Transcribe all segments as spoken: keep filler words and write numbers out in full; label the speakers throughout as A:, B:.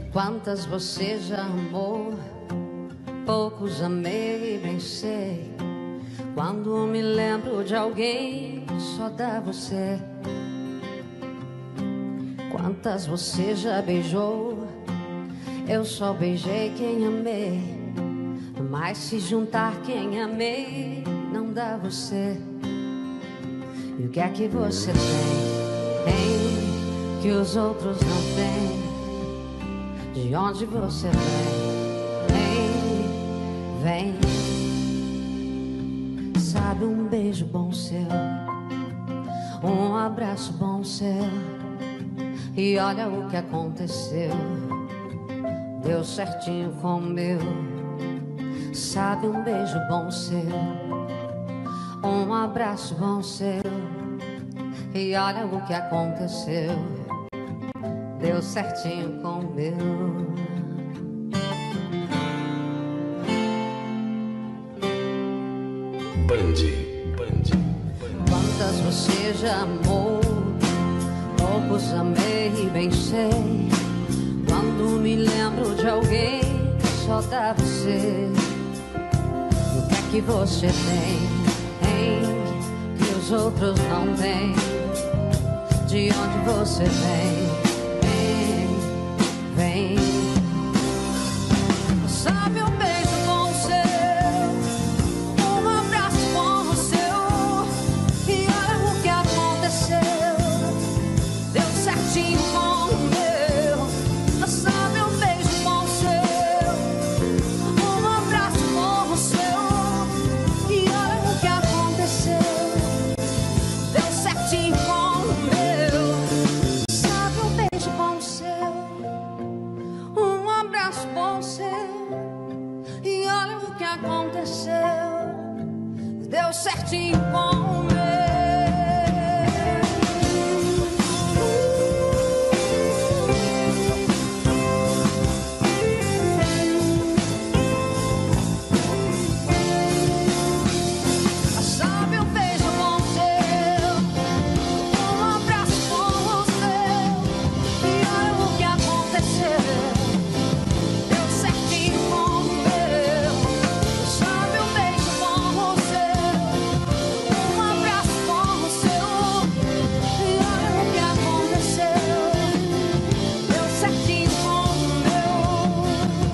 A: Quantas você já amou, poucos amei, bem sei. Quando me lembro de alguém, só dá você. Quantas você já beijou, eu só beijei quem amei. Mas se juntar quem amei, não dá você. E o que é que você tem, tem, que os outros não têm? De onde você vem, vem, vem. Sabe, um beijo bom seu, um abraço bom seu. E olha o que aconteceu, deu certinho com o meu. Sabe, um beijo bom seu, um abraço bom seu. E olha o que aconteceu, deu certinho com o meu.
B: Band, Band.
A: Quantas você já amou, poucos amei, bem sei. Quando me lembro de alguém, só dá você. E o que é que você tem, tem, que os outros não têm? De onde você vem, vem, vem. Sabe, um beijo bom seu, um abraço bom seu. E olha o que aconteceu, deu certinho com o meu. Sabe, um beijo bom seu, um abraço bom seu. E olha o que aconteceu, deu certinho com o meu. Sabe, um beijo bom seu, um abraço bom seu. E olha o que aconteceu, deu certinho com o meu. Sabe, um beijo bom seu, um abraço bom seu. E olha o que aconteceu, deu certinho com o meu. Sabe, um beijo bom seu, um abraço bom seu. E olha o que aconteceu, deu certinho com o meu.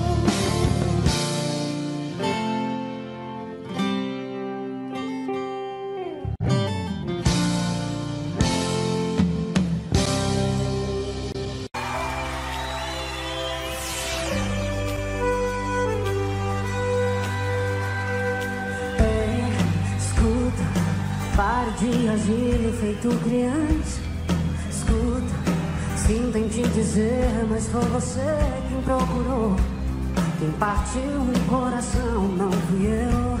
C: Escuta, pare de agir feito criança. Escuta, sinto em te dizer, mas foi você quem procurou. Quem partiu o coração não fui eu.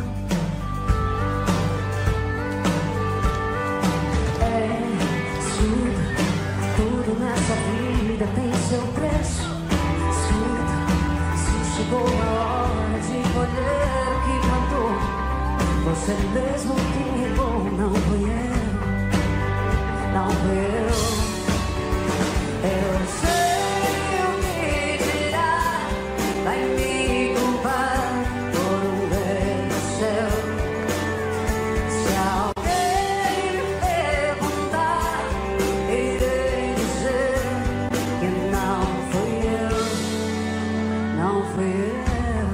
C: É, escuta, tudo nessa vida tem seu preço. Escuta, se chegou a hora de colher o que plantou. Você mesmo que regou, não fui eu, não fui eu. Eu sei o que dirá, vai me culpar por um erro seu. Se alguém me perguntar, irei dizer que não fui eu, não fui eu.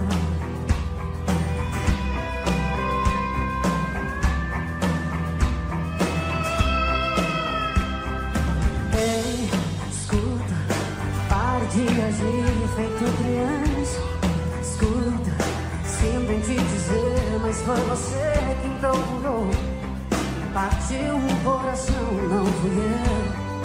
C: Ei, escuta, pare de agir feito criança. Escuta, sinto em te dizer, mas foi você quem procurou. Partiu o coração, não fui eu.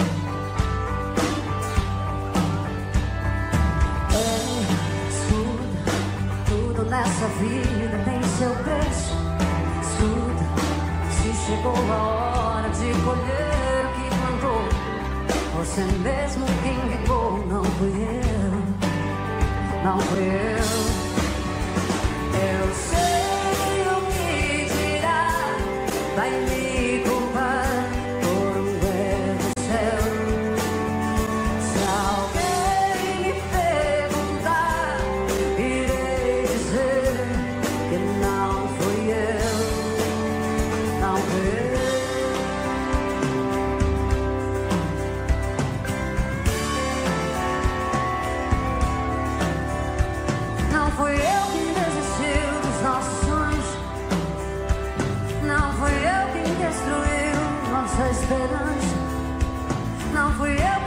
C: Ei, escuta, tudo nessa vida tem seu preço. Escuta, se chegou a hora de colher o que plantou. Você mesmo quem regou, não fui eu, não fui eu. Eu sei o que dirá, vai me culpar por um erro seu. Se alguém me perguntar,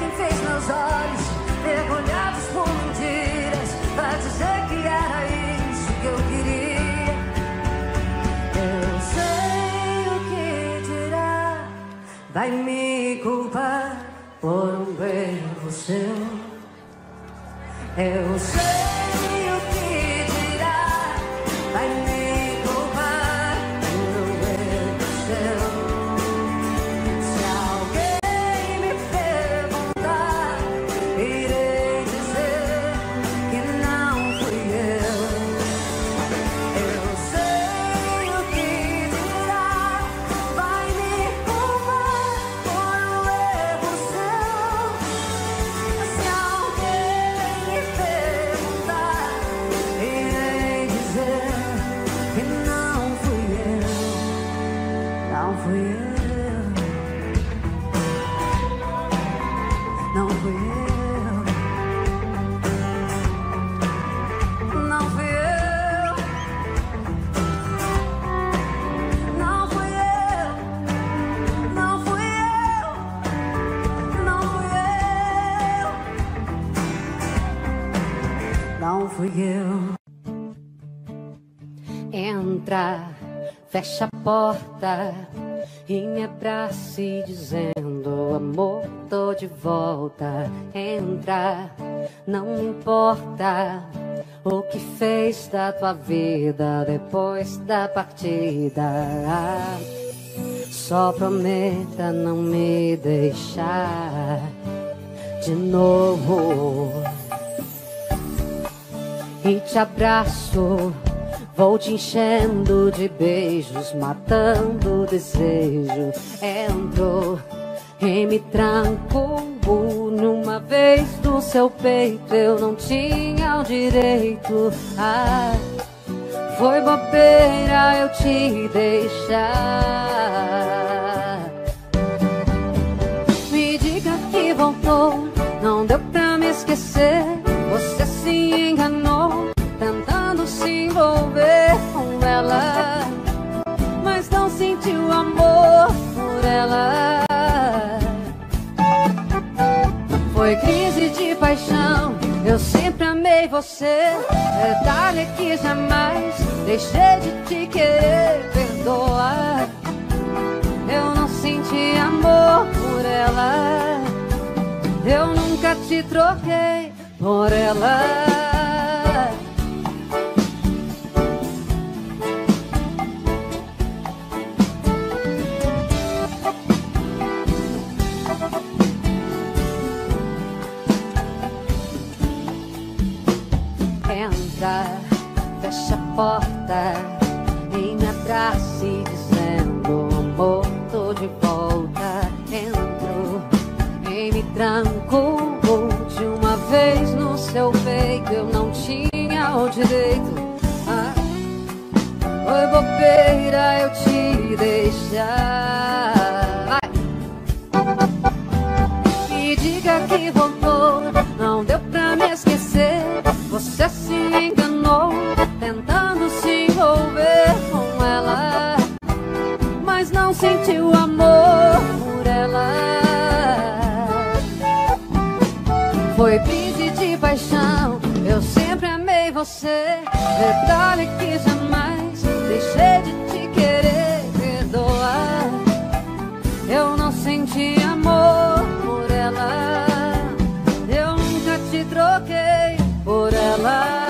C: Quem fez meus olhos mergulhados por mentiras pra dizer que era isso que eu queria? Eu sei o que dirá, vai me culpar por um erro seu. Eu sei o que dirá, vai me culpar por um erro seu. Se alguém me perguntar, irei dizer que não fui eu. Eu sei o que dirá, vai me culpar por um erro seu. Se alguém me perguntar, irei dizer que não fui eu. Não fui eu. Não fui eu. Não fui eu. Não fui eu. Não fui eu. Não fui eu. Não fui eu. Entra, fecha a porta e me abrace dizendo: amor, tô de volta. Entra, não me importa o que fez da tua vida depois da partida. Só prometa não me deixar de novo. E te abraço, vou te enchendo de beijos, matando o desejo. Entro e me tranco numa vez do seu peito. Eu não tinha o direito. Ah, foi bobeira eu te deixar. Me diga que voltou, não deu pra me esquecer. Você se enganou tentando se envolver com ela, mas não sentiu amor por ela. Foi crise de paixão, eu sempre amei você. Detalhe que jamais deixei de te querer. Perdoa, eu não senti amor por ela. Eu nunca te troquei por ela. Entra, fecha a porta e me abrace dizendo: amor, tô de volta. Entro e me tranco de uma vez no seu peito. Eu não tinha o direito. Ah, foi bobeira eu te deixar. Vai. Me diga que voltou, não deu pra me esquecer. Você se enganou tentando se envolver com ela, mas não sentiu amor por ela. Foi crise de paixão, eu sempre amei você. Detalhe que jamais deixei de te querer. Perdoa, eu não senti amor por ela. Eu nunca te troquei por ela.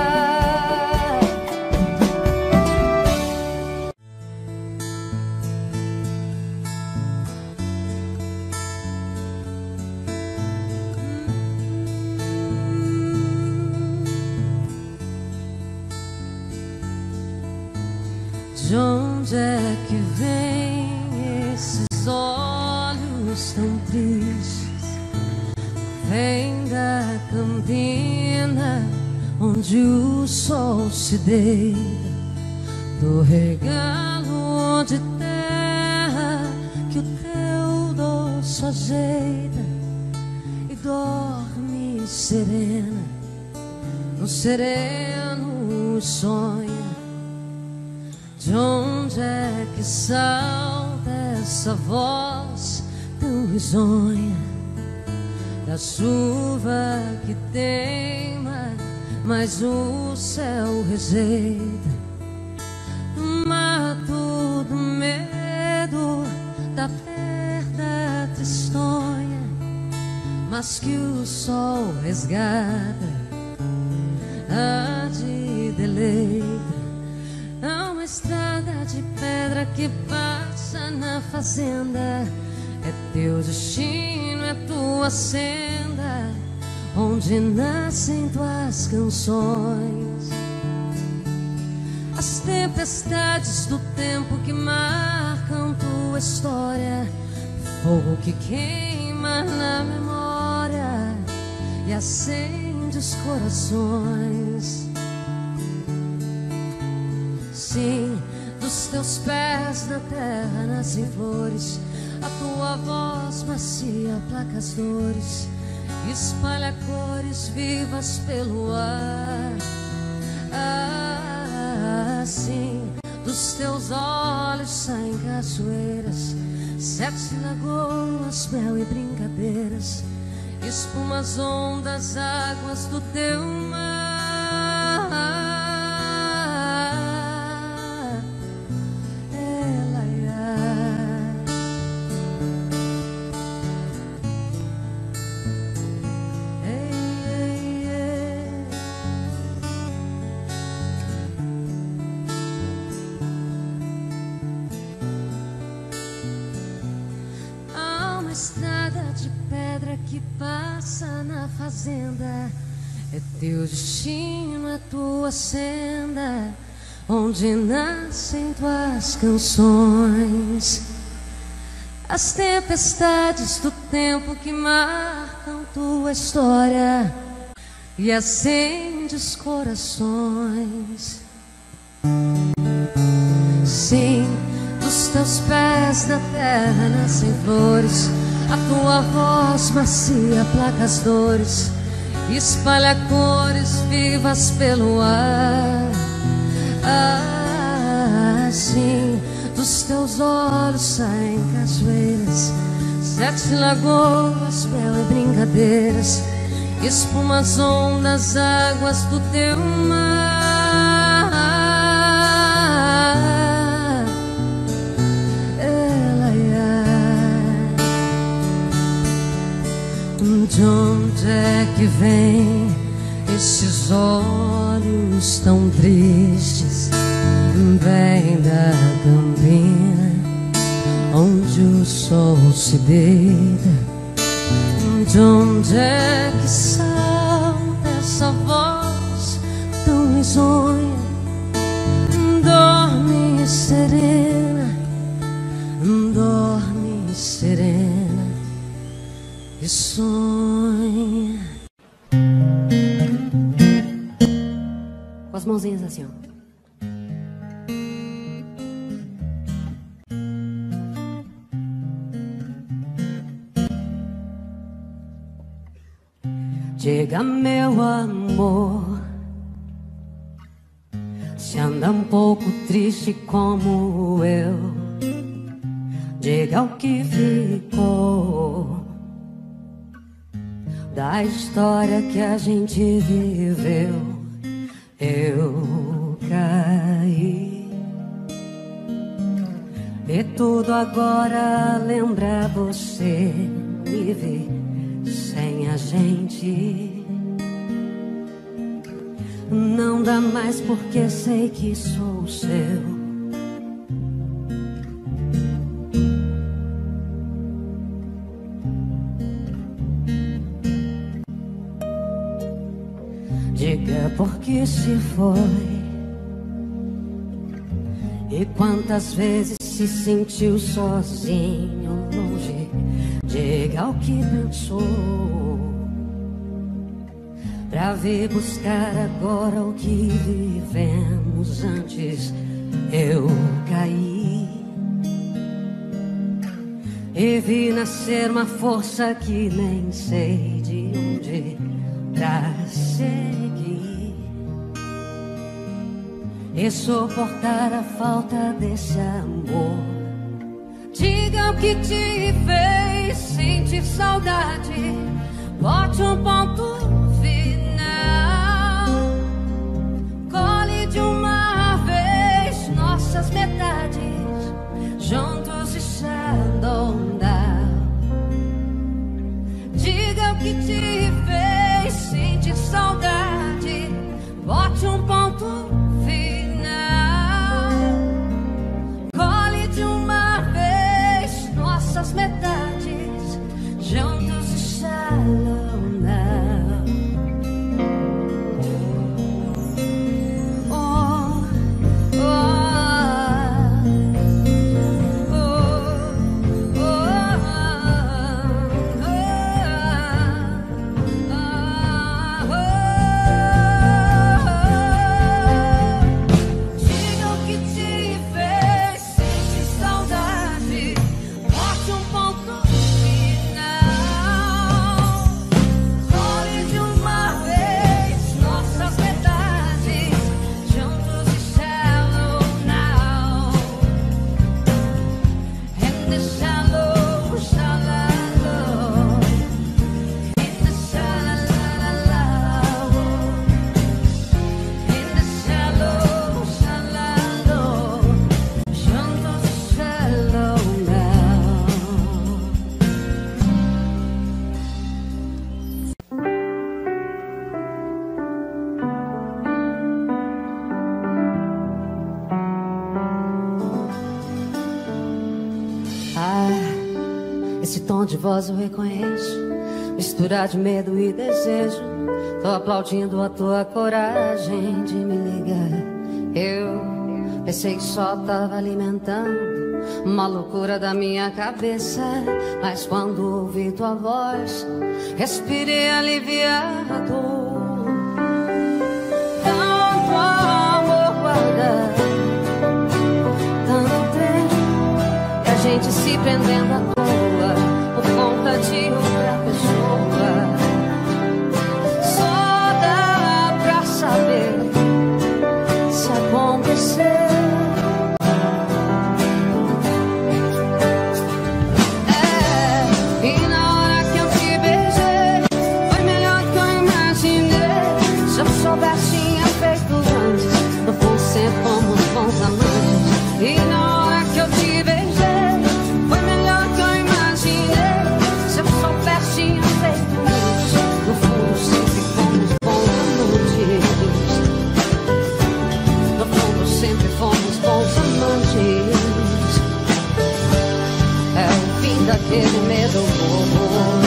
C: De onde é que vem esses olhos tão tristes? Vem da campina onde o sol se deita, do regalo de terra que o teu doce ajeita, e dorme serena no sereno sonha. De onde é que salta essa voz tão risonha? da chuva que teima, mas o céu rejeita. Mato do medo da perda tristonha, mas que o sol resgata, a de deleita. Há uma estrada de pedra que passa na fazenda. É teu destino, é tua senda, onde nascem tuas canções. As tempestades do tempo que marcam tua história, fogo que queima na memória e acende os corações. Sim, dos teus pés na terra nascem flores, a tua voz macia aplaca as dores, espalha cores vivas pelo ar. Assim, dos teus olhos saem cachoeiras, sete lagoas, mel e brincadeiras, espumas, ondas, águas do teu mar. É teu destino, é tua senda, onde nascem tuas canções. As tempestades do tempo que marcam tua história e acende os corações. Sim, dos teus pés na terra nascem flores, a tua voz macia aplaca as dores, espalha cores vivas pelo ar. Assim, dos teus olhos saem cachoeiras, sete lagoas, mel e brincadeiras, espumas, ondas, águas do teu mar. De onde é que vem esses olhos tão tristes? Vem da campina, onde o sol se deita. De onde é que salta essa voz tão risonha? Dorme serena, dorme serena e sonha. Com as mãozinhas assim, ó. Diga, meu amor, se anda um pouco triste como eu, diga o que ficou da história que a gente viveu. Eu caí e tudo agora lembra você. Me vê sem a gente, não dá mais porque sei que sou seu. Diga por que se foi e quantas vezes se sentiu sozinho, longe. Diga o que pensou pra vir buscar agora o que vivemos antes. Eu caí e vi nascer uma força que nem sei de onde pra seguir e suportar a falta desse amor. Diga o que te fez sentir saudade,
A: bote um ponto final. Cole de uma vez nossas metades, juntos e shallow now. Diga o que te fez sentir saudade, bote um ponto final. Cole de uma vez nossas metades, juntos e shallow now. Oh, oh, oh, oh, oh, oh. Diga o que te fez sentir saudade, bote um ponto final. Cole de uma vez nossas metades, juntos e shallow now. In the shallow, shallow, in the shallow, in the shallow, shallow, juntos e shallow now. Ah, esse tom de voz eu reconheço, mistura de medo e desejo. Tô aplaudindo a tua coragem de me ligar. Eu pensei que só tava alimentando uma loucura da minha cabeça, mas quando ouvi tua voz, respirei aliviado. Tanto amor guardado, tanto tempo, e a gente se prendendo à toa por conta de outra pessoa. Só dá pra saber se acontecer. É, e na hora que eu te beijei, foi melhor que eu imaginei. Se eu soubesse, tinha feito antes. No fundo sempre fomos bons amantes. E na hora que eu te beijei, foi melhor que eu imaginei. Se eu soubesse, tinha feito antes. No fundo sempre fomos bons amantes. No fundo sempre fomos bons amantes. É o fim daquele medo bobo.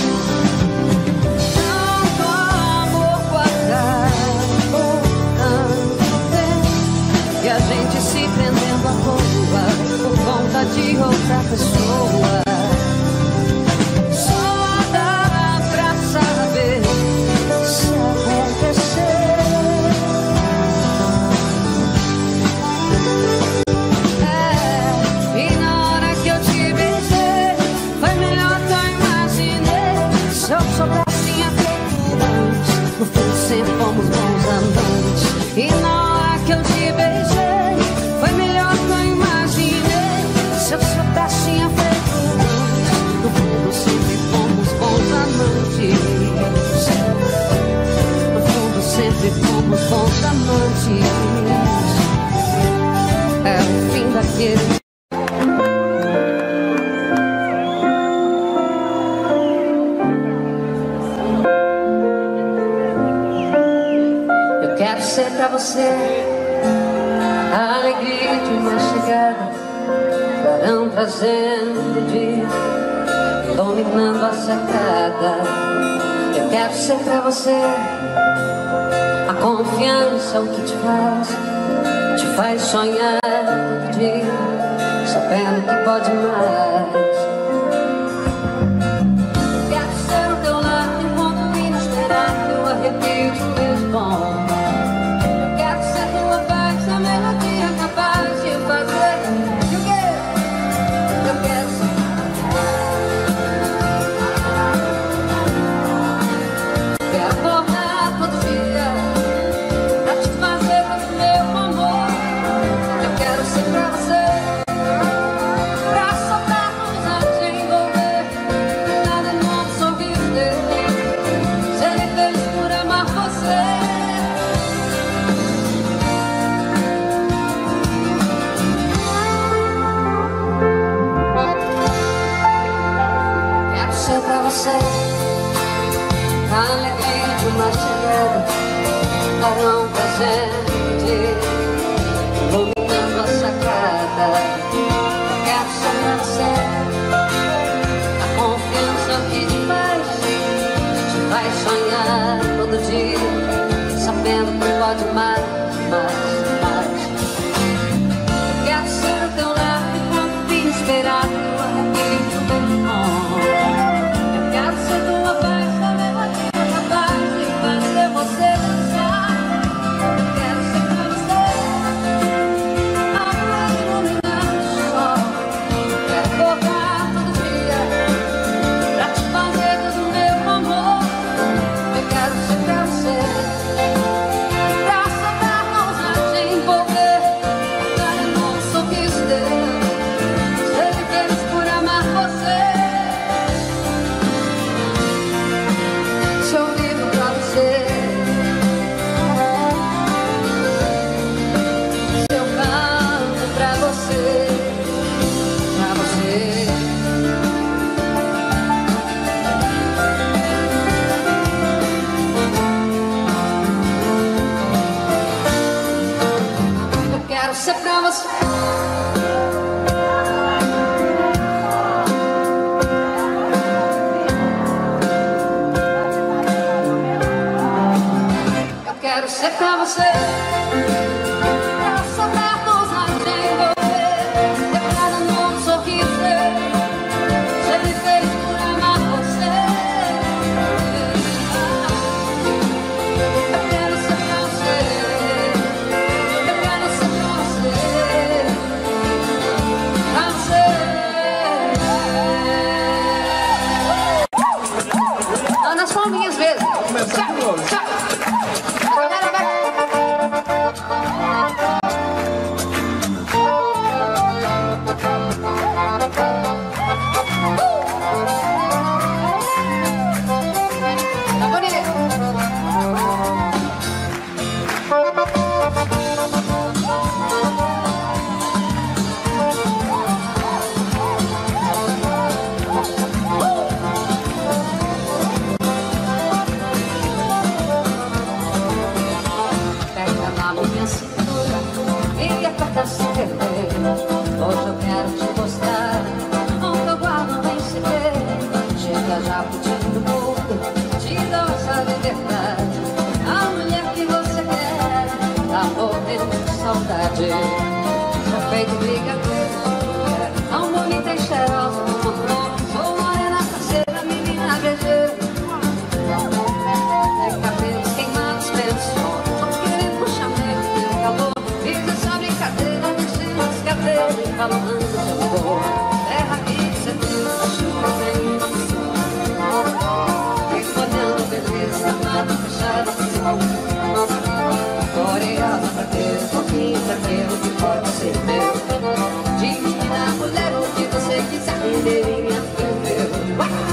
A: Tanto amor guardado, tanto tempo, e a gente se prendendo à toa por conta de outra pessoa. Só dá pra saber se acontecer. É, e na hora que eu te beijei, foi melhor que eu imaginei. Se eu soubesse, tinha feito antes. No fundo sempre fomos bons amantes. E na hora que eu te beijei, foi melhor que eu imaginei. Se eu soubesse, tinha feito antes. No fundo sempre fomos bons amantes. No fundo sempre fomos bons amantes. É o fim daquele. Eu quero ser pra você a alegria de uma chegada, clarão trazendo o dia, dominando a sacada. Eu quero ser pra você a confiança, o que te faz, te faz sonhar todo dia, sabendo que pode mais. Quero ser o teu lado enquanto inesperado, eu arrepio de meus bons. Eu quero ser tua paz, a melodia capaz de fazer o que eu quero ser. Quero acordar todo dia pra te fazer todo meu amor. Eu quero ser pra você, pra soltar todos
C: darão presente, iluminando a sacada. Quero ser pra você a confiança que te faz, te faz sonhar todo dia, sabendo que pode mais, mais, mais. Eu quero ser o teu lar enquanto te esperar no arrepio do meu nome. Eu quero ser tua paz, saber bater capaz de fazer você dançar. Eu quero ser pra você a luz iluminando o sol. Quero acordar todo dia pra te fazer todo o meu amor. Eu quero ser pra você, pra soltar mãos a te envolver, dar a mão um sorriso teu, ser feliz por amar você. Se eu vivo pra você, se eu canto pra você, pra você. Eu quero ser pra você. Eu quero ser pra você, pra sobrar luz a te envolver, decorar um novo sorriso, ser feliz por amar você. Eu quero ser pra você, eu quero ser pra você, pra você. Dá nas palminhas mesmo. Tchau, tchau. Galera, vai. Tá bonito. Pega na minha cintura e aperta sem querer. Hoje eu quero te mostrar onde eu guardo bem segredo. Chega já pedindo muito, te dou essa liberdade. A mulher que você quer tá morrendo de saudade. Sou feito brigadeiro, tão bonita e cheirosa como flor. Sou morena, parceira, menina brejeira. É cabelos queimados pelo sol, tô querendo puxar mesmo teu calor. Fiz essa brincadeira, mexendo as cadeiras e falando de amor. Terra que você viu, chuva vem do sol. Fico olhando a beleza, mata fechada assim. Gloriosa pra ter um pouquinho daquilo que pode ser meu. De menina, mulher, o que você quiser, mineirinha, meu meu.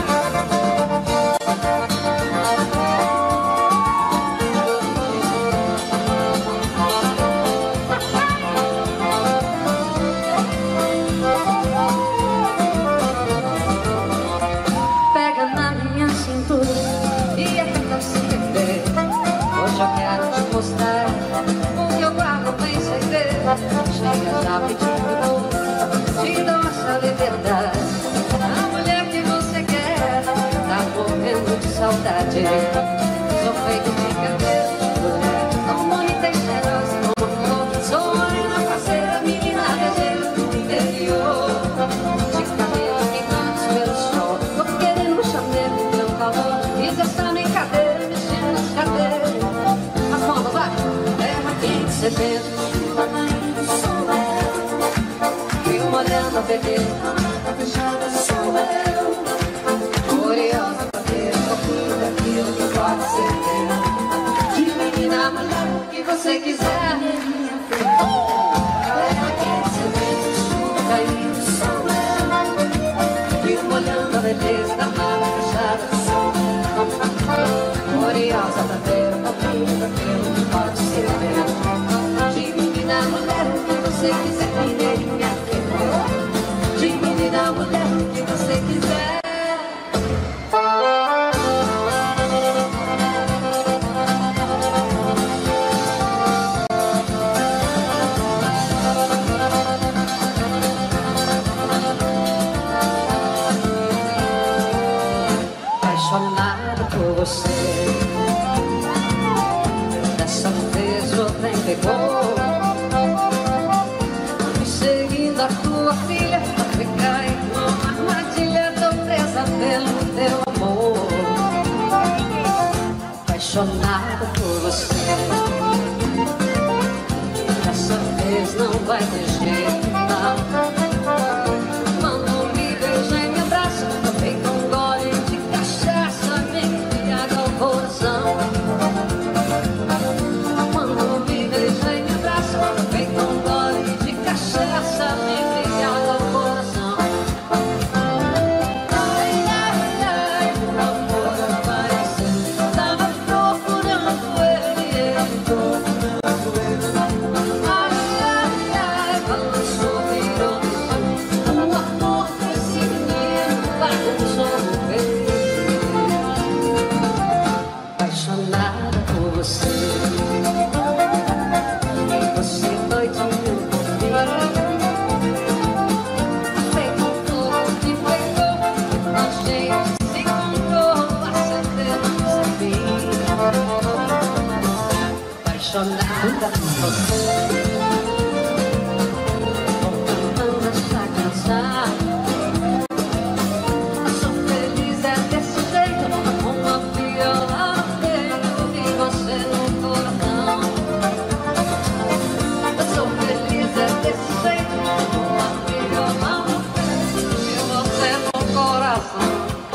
C: Pega na minha cintura e aperta sem querer. Hoje eu quero te mostrar o que eu guardo bem segredo. Chega já pedindo, te dou essa liberdade. A mulher que você quer tá morrendo de saudade. Sou feito brincadeira, tão bonita e cheirosa como flor. Sou morena, parceira, menina brejeira do interior. De cabelo queimados pelo sol, tô querendo um chamego do teu calor. Fiz essa brincadeira, mexendo nas cadeiras. As mãos, vai! Terra quente, sedento, chuva caindo do sol. Fio molhando a beleza, a fechada sou eu. Curiosa pra ter um pouquinho daquilo que pode ser teu. De menina, mulher, o que você quiser, minha filha. Terra quente, sedento, chuva caindo do sol. Fio molhando a beleza da mala fechada sou eu. Curiosa pra ter um pouquinho daquilo que pode ser teu. De menina, mulher, o que você quiser, mineirinha, filha. De menina, mulher, o que você quiser. pegou, me seguindo a tua filha, me cai numa armadilha, tô presa pelo teu amor, apaixonada por você. Dessa vez não vai ter jeito, não. Quando me beija e me abraça, eu feito um gole de cachaça, me embriaga o coração. Quando me beija e me abraça, eu feito um gole de cachaça, me embriaga o coração. Ai, ai, ai, por amor apareceu, tava procurando ele, ele procurando ele. Ai, ai, ai, balançou, virou o amor desse menino bagunçou o peito. Apaixonada por você, e você doidinho por mim. Feito tudo que pegou, a gente se encontrou, acendendo esse fim. Apaixonada por você, voltando essa canção. Eu sou feliz é desse jeito, com uma viola no peito e você no coração. Eu sou feliz é desse jeito, com uma viola no peito e você no coração.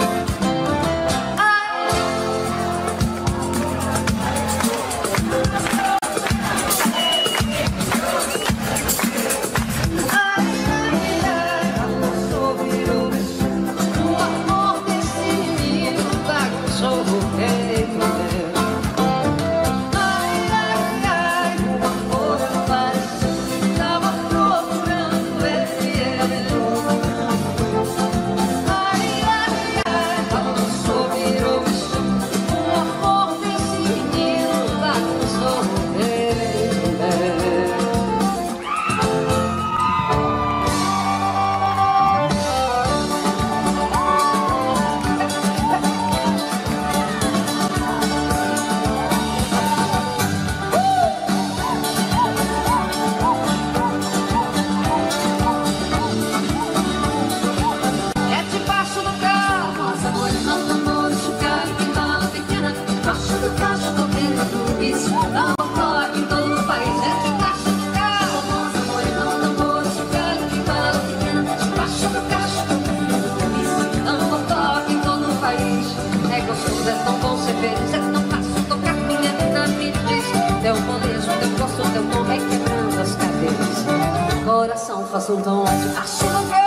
C: Coração faça um tom de açúcar.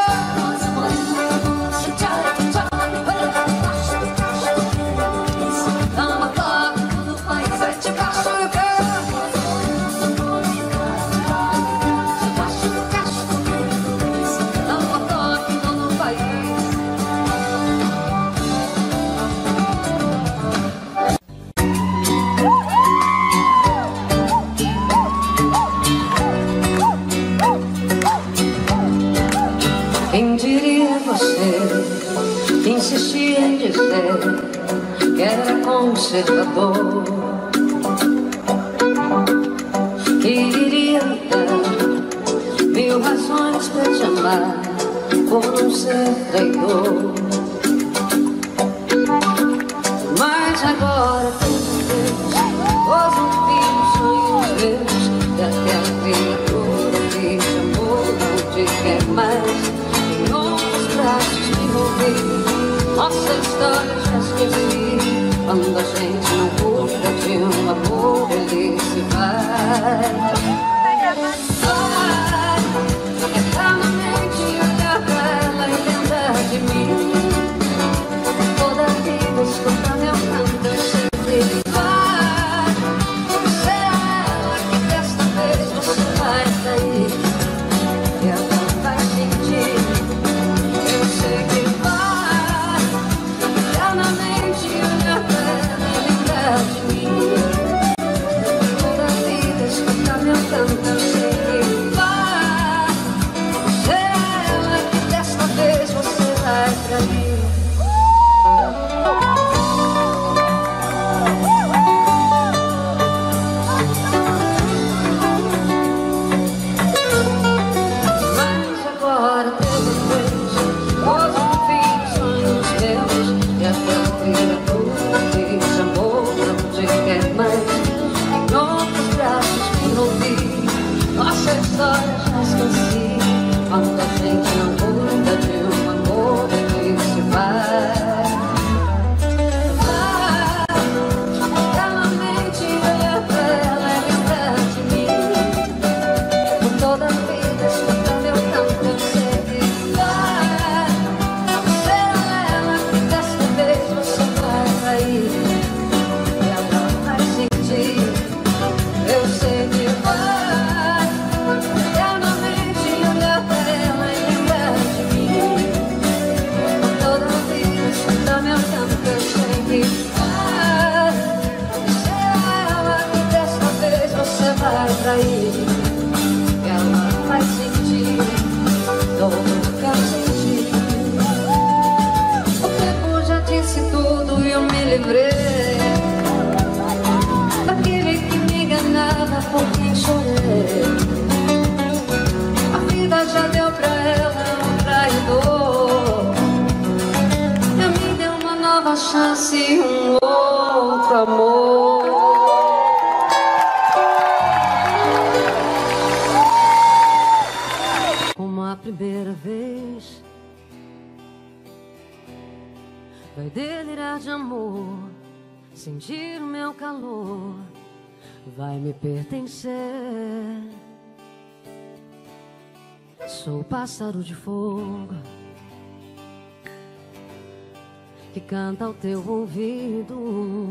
C: Dá uma toque no país, é tipo açúcar. Dá uma toque no país. Quem diria você insistia em dizer que era conservador, que iria me dar mil razões pra te amar por não ser traidor. Mas agora tudo Deus pôs um fim nos sonhos meus, e aquela criatura que te amou não te quer mais. Me envolvi, nossa história já esqueci. Quando a gente não cuida de um amor, ele se vai. Vai, eternamente olhar pra ela e lembrar de mim. Toda vida escutar meu canto, eu sei que ele vai. Será ela que desta vez você vai sair e ela vai sentir. Eu sei que vai eternamente olhar pra ela e lembrar de mim. Toda vida escutar meu canto, eu sei que mas em outros braços vim ouvir nossa história já esqueci. Quando a gente não cuida de um amor que se vai. Daquele que me enganava, por quem chorei. A vida já deu pra ela um traidor, e a mim deu uma nova chance e um outro amor. Como a primeira vez, vai delirar de amor, sentir o meu calor, vai me pertencer. Sou pássaro de fogo que canta ao teu ouvido.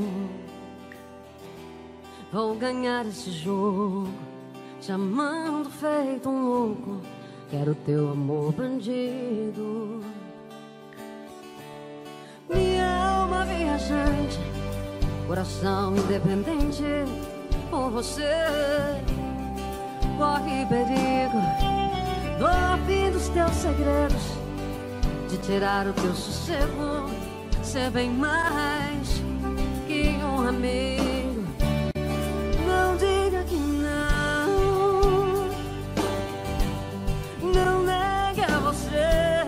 C: Vou ganhar esse jogo, te amando feito um louco. Quero teu amor bandido. Minha alma viajante, coração independente, por você corre perigo. No fim dos teus segredos, de tirar o teu sossego, ser bem mais que um amigo. Não diga que não, não negue a você.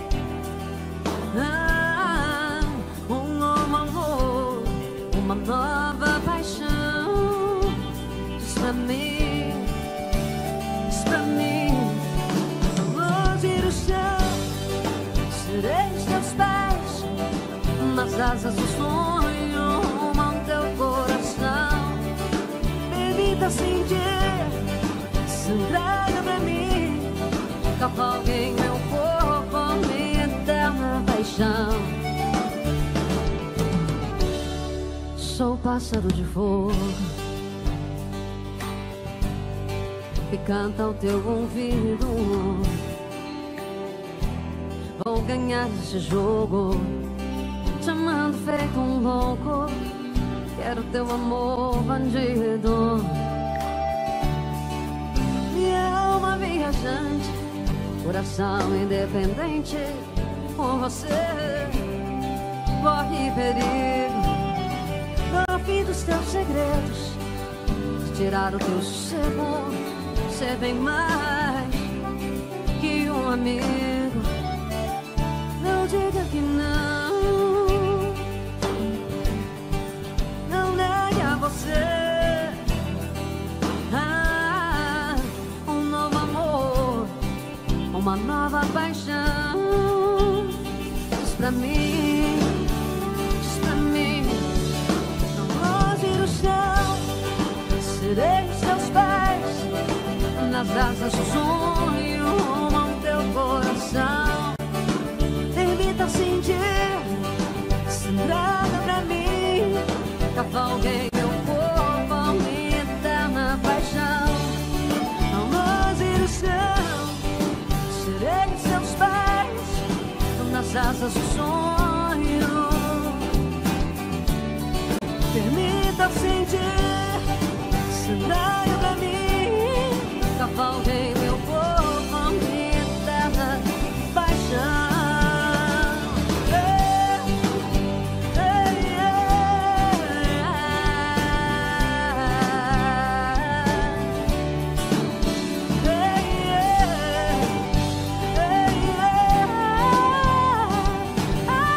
C: Ah, um novo amor, uma nova paixão. Diz pra mim, diz pra mim. Longe do chão, serei os teus pés, nas asas do sonho, rumo ao teu coração. Permita sentir, sangrando pra mim, cavalgue em meu corpo, minha eterna paixão. Sou pássaro de fogo que canta ao teu ouvido. Vou ganhar esse jogo, te amando feito um louco. Quero teu amor bandido. Minha alma viajante, coração independente, por você corre perigo. No fim dos teus segredos, de tirar o teu sossego, ser bem mais que um amigo. Não diga que não, não negue a você. Ah, um novo amor, uma nova paixão. Diz pra mim, diz pra mim. Não longe do chão, serei os teus pés, nas asas do sonho, rumo ao teu coração. Permita sentir, sangrando pra mim, cavalguei meu corpo, minha eterna paixão. Ao longe do chão, serei os teus pés, nas asas do sonho. Permita sentir, sangrando pra mim, cavalguei meu corpo, minha eterna paixão.
A: Ah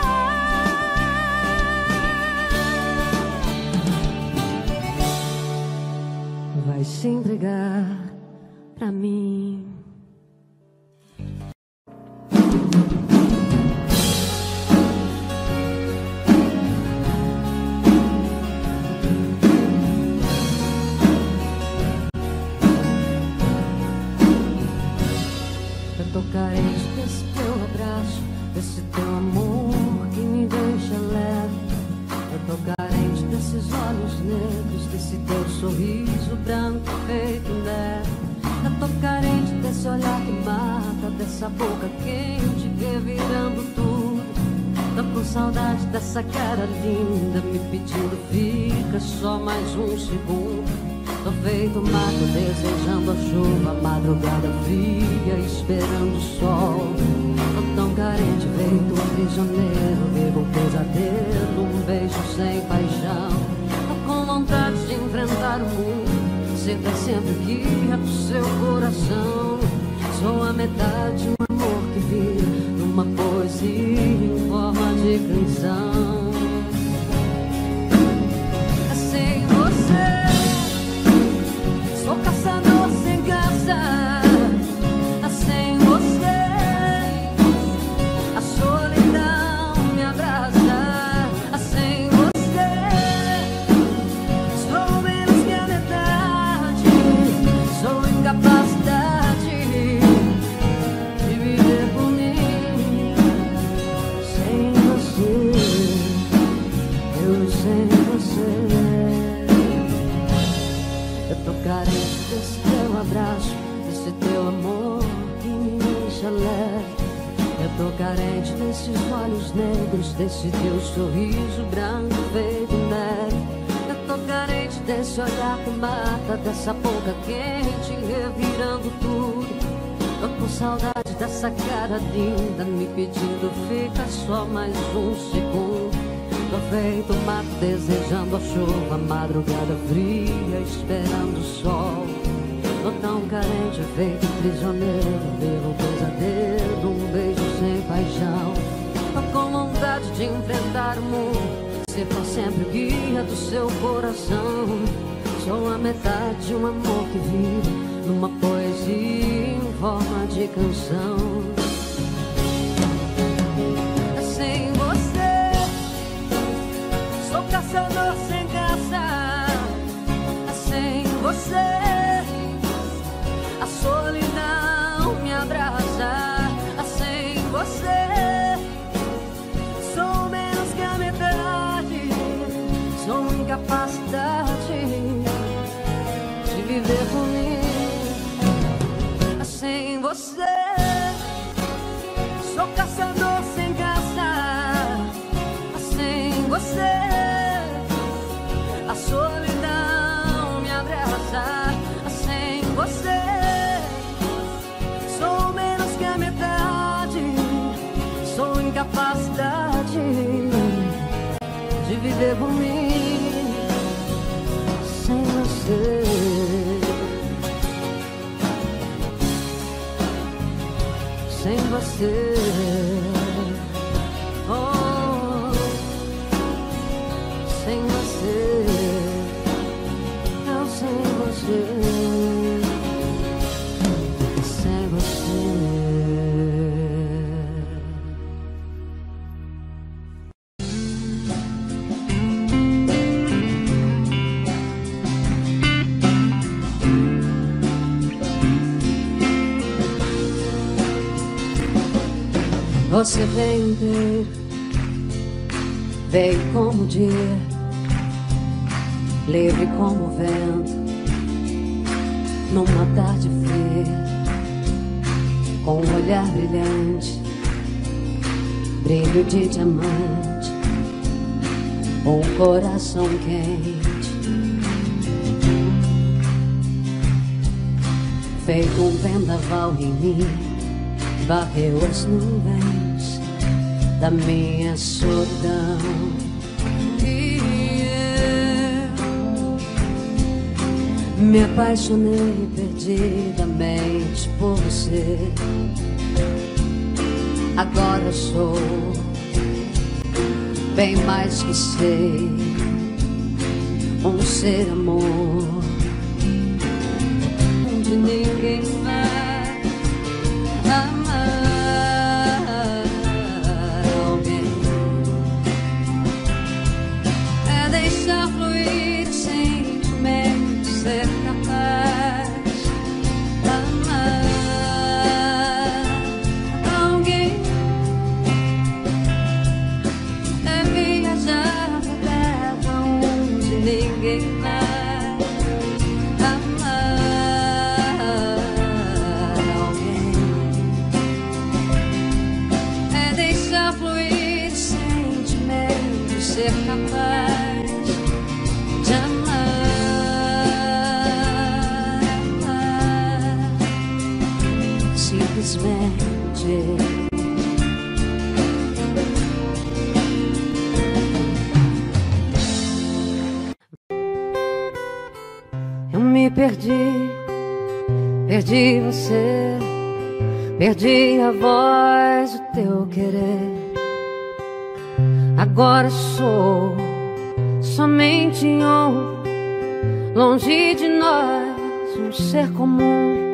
C: se entregar pra mim. Eu tô carente desse teu abraço, desse teu amor que me deixa leve. Eu tô carente desses olhos negros, desse teu sorriso branco feito neve. Eu tô carente desse olhar que mata, dessa boca quente revirando tudo. Tô com saudade dessa cara linda me pedindo fica só mais um segundo. Tô feito mato desejando a chuva, a madrugada fria esperando o sol. Tô tão carente, feito um prisioneiro, vivo um pesadelo, um beijo sem paixão. Tô com vontade de enfrentar o mundo, ser pra sempre guia do seu coração. Sou a metade de um amor que vira numa poesia em forma de canção. Sem você sou caçador sem caça, sem você a solidão me abraça, sem você sou menos que a metade, sou incapacidade de viver por mim. Sem você, eu sem você. Eu tô carente desse teu abraço, desse teu amor que me deixa leve. Eu tô carente desses olhos negros, desse teu sorriso branco feito neve. Eu tô carente desse olhar que mata, dessa boca quente revirando tudo. Tô com saudade dessa cara linda me pedindo fica só mais um segundo. Tô feito mato desejando a chuva, a madrugada fria esperando o sol. Tô tão carente, feito prisioneiro, vivo um pesadelo, um beijo sem paixão. Tô com vontade de enfrentar o mundo, ser pra sempre o guia do seu coração. Sou a metade de um amor que vive numa poesia em forma de canção. Sem você sou caçador sem caça, sem você a solidão me abraça, sem você sou menos que a metade, sou incapacidade de viver por mim. Sem você sou caçador sem caça, sem você a solidão me abraça, sem você sou menos que a metade, sou incapacidade de viver por mim. Sem você, sem você, oh, sem você, eu sem você, sem você. Você veio inteiro, veio como o dia, livre como o vento, numa tarde fria, com um olhar brilhante, brilho de diamante, um coração quente, feito um vendaval em mim, varreu as nuvens da minha solidão. E eu me apaixonei perdidamente por você. Agora eu sou bem mais que sei, um ser amor simplesmente. Eu me perdi, perdi você, perdi a voz, o teu querer. Agora sou somente um, longe de nós, um ser comum.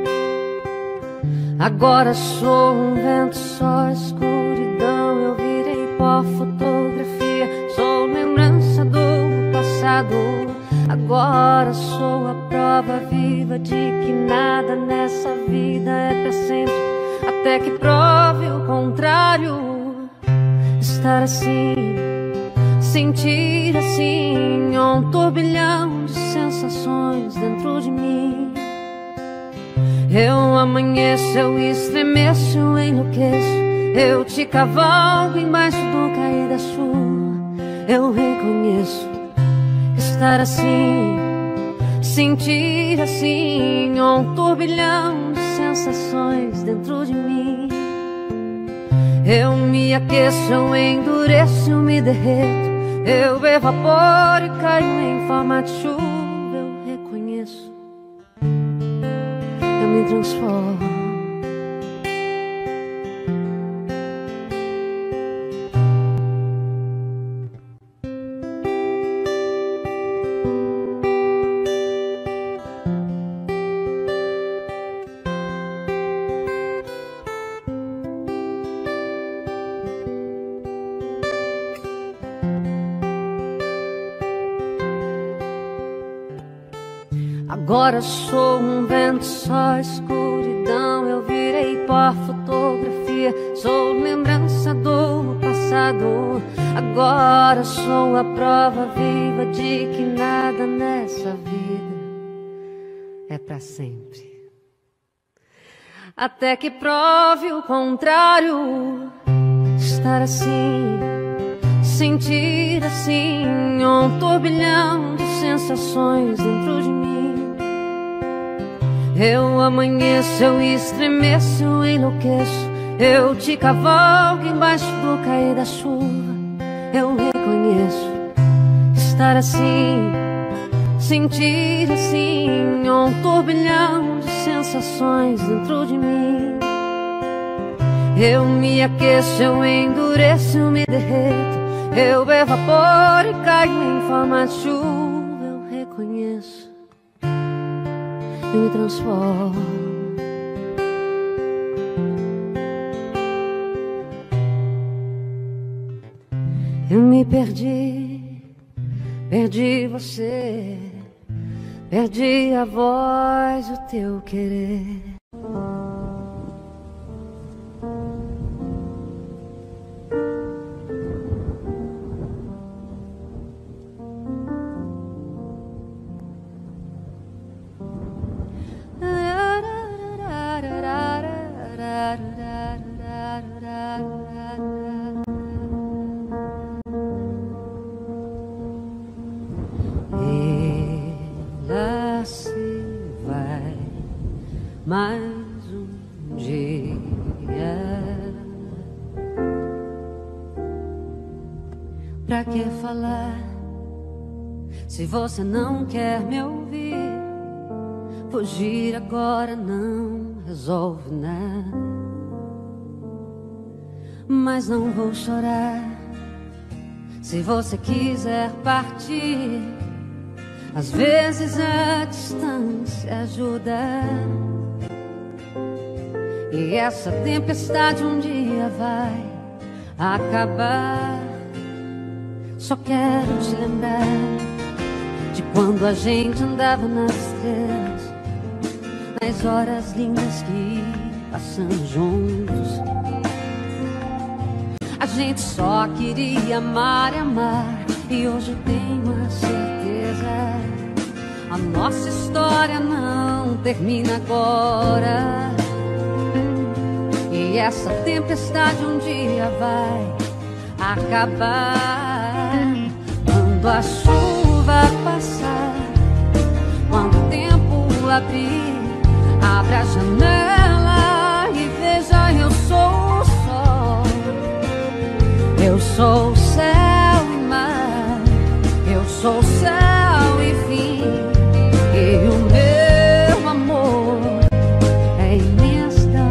C: Agora sou um vento só, escuridão. Eu virei pó, fotografia, sou lembrança do passado. Agora sou a prova viva de que nada nessa vida é pra sempre, até que prove o contrário. Estar assim, sentir assim, um turbilhão de sensações dentro de mim. Eu amanheço, eu estremeço, eu enlouqueço, eu te cavalgo embaixo do cair da chuva. Eu reconheço estar assim, sentir assim, um turbilhão de sensações dentro de mim. Eu me aqueço, eu endureço, eu me derreto, eu evaporo e caio em forma de chuva. Eu reconheço, eu me transformo. Agora sou um vento só, escuridão. Eu virei pó, fotografia, sou lembrança do passado. Agora sou a prova viva de que nada nessa vida é pra sempre, até que prove o contrário. Estar assim, sentir assim, um turbilhão de sensações dentro de mim. Eu amanheço, eu estremeço, eu enlouqueço, eu te cavalgo embaixo do cair da chuva. Eu reconheço estar assim, sentir assim, um turbilhão de sensações dentro de mim. Eu me aqueço, eu endureço, eu me derreto, eu evaporo e caio em forma de chuva. Eu reconheço, eu me transformo. Eu me perdi, perdi você, perdi a voz, o teu querer. Ela se vai mais um dia. Pra que falar se você não quer me ouvir? Fugir agora não resolve nada, mas não vou chorar se você quiser partir. Às vezes a distância ajuda, e essa tempestade um dia vai acabar. Só quero te lembrar de quando a gente andava nas estrelas, nas horas lindas que passamos juntos. A gente só queria amar e amar, e hoje eu tenho a certeza, a nossa história não termina agora. E essa tempestade um dia vai acabar. Quando a chuva passar, quando o tempo abrir, abra a janela e veja sou céu e mar, eu sou céu e fim, e o meu amor é imensidão.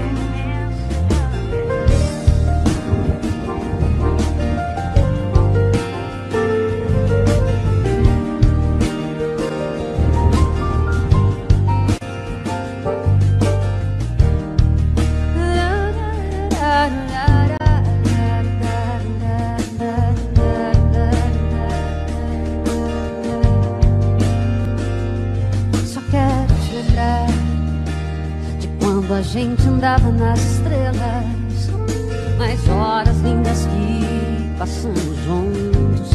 C: A gente andava nas estrelas, nas horas lindas que passamos juntos.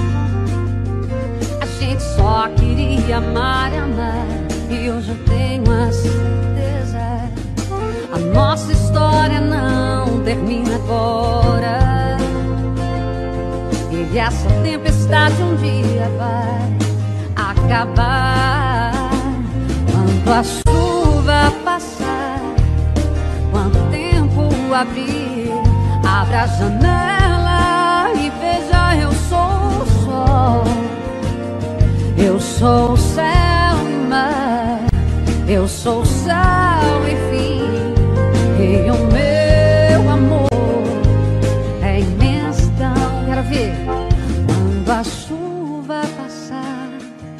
C: A gente só queria amar e amar, e hoje eu tenho a certeza, a nossa história não termina agora. E essa tempestade um dia vai acabar. Quando a chuva passar, abrir, abra a janela e veja, eu sou o sol, eu sou o céu e mar, eu sou o céu e fim, e o meu amor é imensidão. Quero ver. Quando a chuva passar,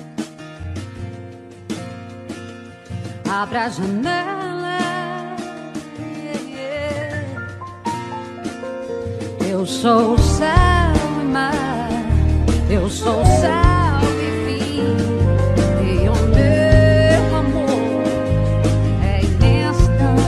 C: abra a janela, eu sou o céu e mar, eu sou o céu e fim, e o meu amor é imensidão.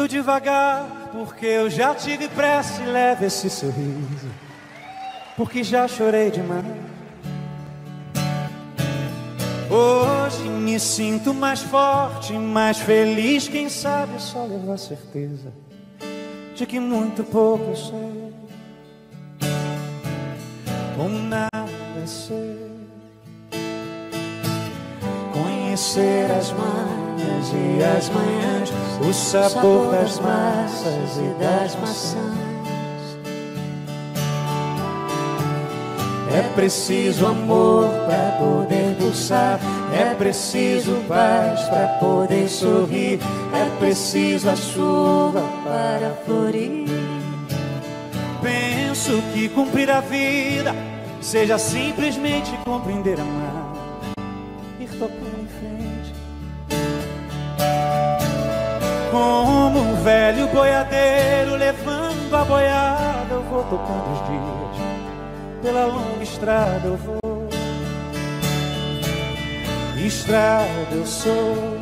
B: Ando devagar, porque eu já tive pressa e leve esse sorriso, porque já chorei demais. Hoje me sinto mais forte, mais feliz. Quem sabe só levar a certeza de que muito pouco eu sei, ou nada sei. Conhecer as manhas e as manhãs, o sabor das massas e das maçãs. É preciso amor para poder pulsar, é preciso paz para poder sorrir, é preciso a chuva para florir. Penso que cumprir a vida seja simplesmente compreender amar, ir tocando em frente. Como um velho boiadeiro levando a boiada, eu vou tocando os dias. Pela longa estrada eu vou, estrada eu sou.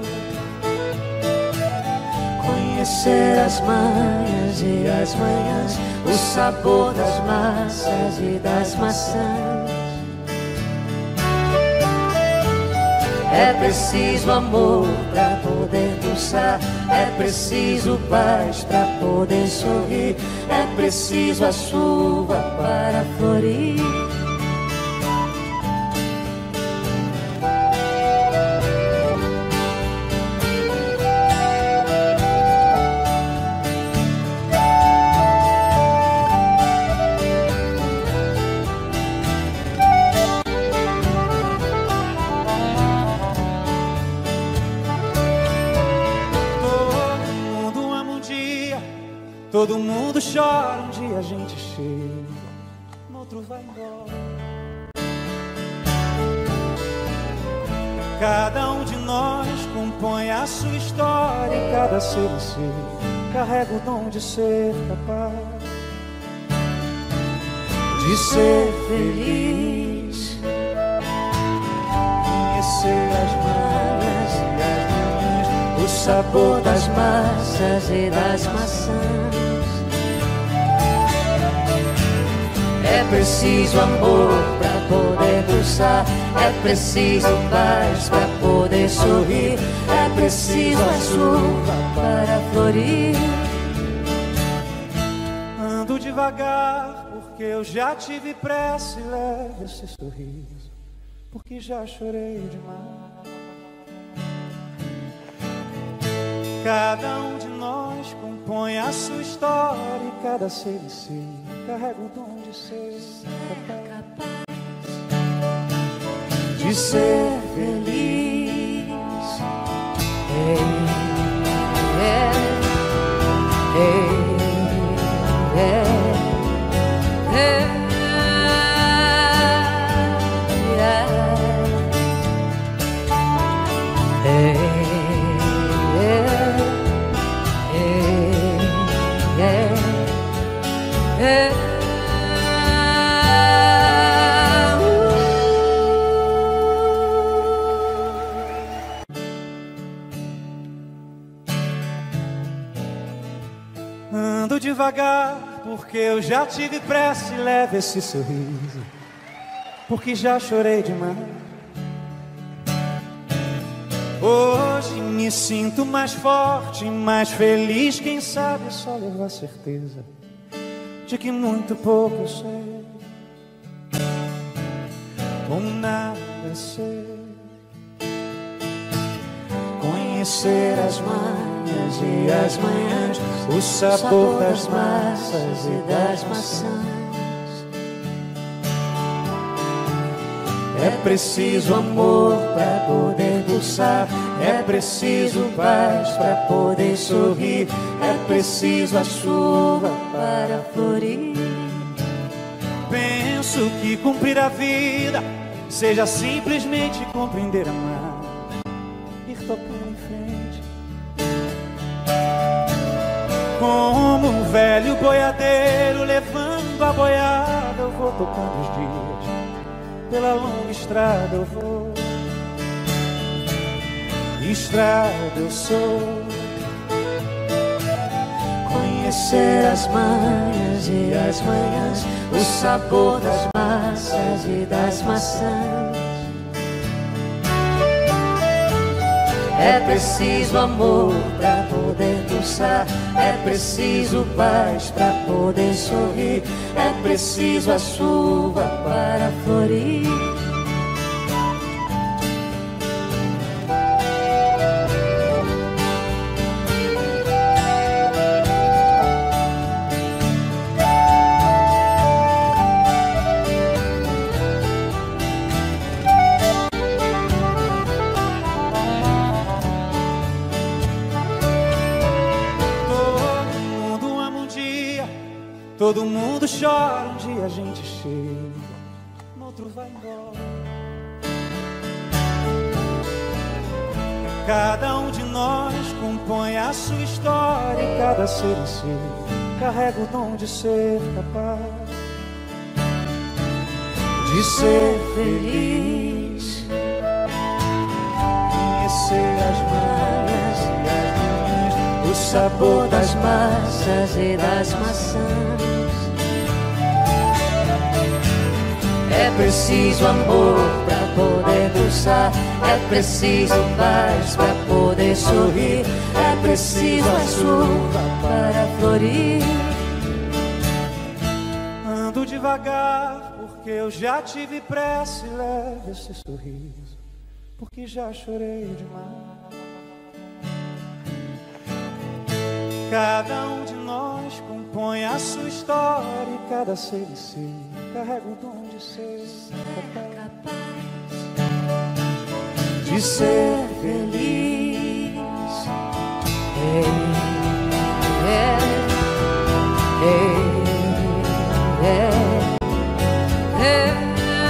B: Conhecer as manhas e as manhãs, o sabor das massas e das maçãs. É preciso amor pra poder pulsar, é preciso paz pra poder sorrir, é preciso a chuva para florir. Todo mundo chora, um dia a gente chega, no outro vai embora. Cada um de nós compõe a sua história, e cada ser em si carrega o dom de ser capaz de ser feliz. Conhecer as manhas e as manhãs, o sabor das massas e das maçãs. É preciso amor pra poder pulsar, é preciso paz pra poder sorrir, é preciso a chuva para florir. Ando devagar, porque eu já tive pressa e leve esse sorriso, porque já chorei demais. Cada um de nós compõe a sua história, e cada ser em si carrega o dom de ser capaz de ser feliz. Hey, yeah, hey, yeah, hey, yeah, hey, yeah, yeah, yeah. Ando devagar, porque eu já tive pressa e leve esse sorriso, porque já chorei demais. Hoje me sinto mais forte, mais feliz. Quem sabe só levar a certeza de que muito pouco eu sei, ou nada sei. Conhecer as manhas e as manhãs, o sabor das massas e das maçãs. É preciso amor pra poder pulsar, é preciso paz pra poder sorrir, é preciso a chuva para florir. Penso que cumprir a vida seja simplesmente compreender amar, ir tocando em frente. Como um velho boiadeiro levando a boiada, eu vou tocando os dias. Pela longa estrada eu vou, estrada eu sou. Conhecer as manhas e as manhãs, o sabor das massas e das maçãs. É preciso amor pra poder pulsar, é preciso paz pra poder sorrir, é preciso a chuva para florir.
D: Todo mundo chora, um dia a gente chega, no outro vai embora. Cada um de nós compõe a sua história e cada ser em si carrega o dom de ser capaz de ser feliz. Conhecer as manhas e as manhãs,
B: o sabor das massas e das maçãs. É preciso amor pra poder pulsar, é preciso paz pra poder sorrir, é preciso a chuva para florir.
D: Ando devagar porque eu já tive pressa, e leve esse sorriso porque já chorei demais. Cada um de nós compõe a sua história e cada ser em si carrega o dom de ser capaz
B: de ser feliz. Hey, yeah, hey, yeah, hey,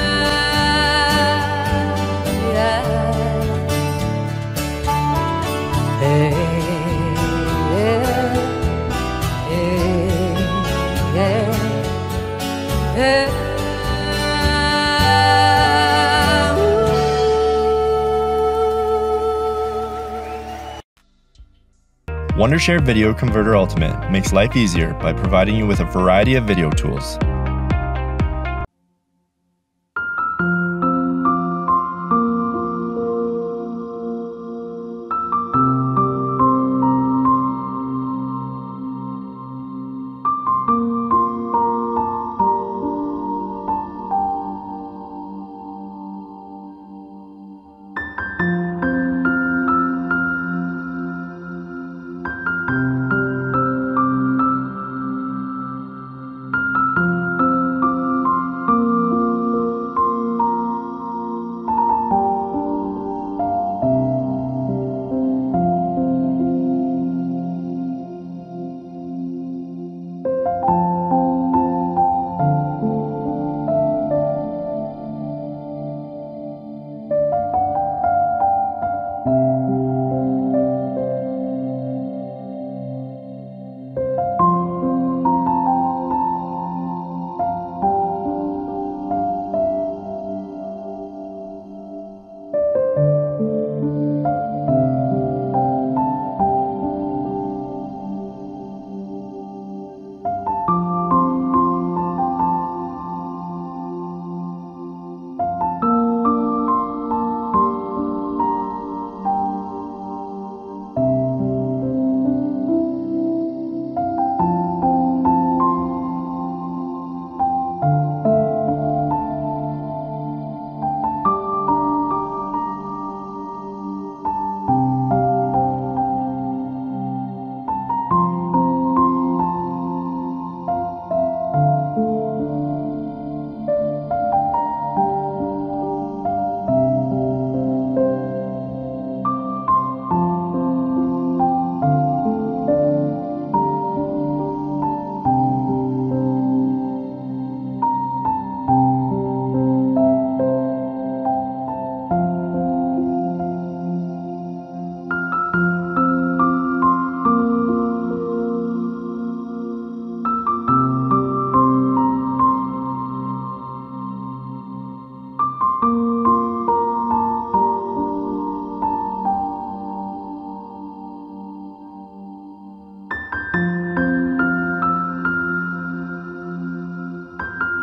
B: yeah, hey.
E: Wondershare Video Converter Ultimate makes life easier by providing you with a variety of video tools.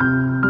A: Thank